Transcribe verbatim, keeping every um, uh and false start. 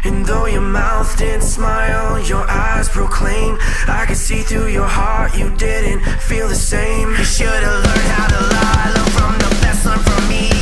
And though your mouth didn't smile, your eyes proclaim, I could see through your heart, you didn't feel the same. You should've learned how to lie, learn from the best, learn from me.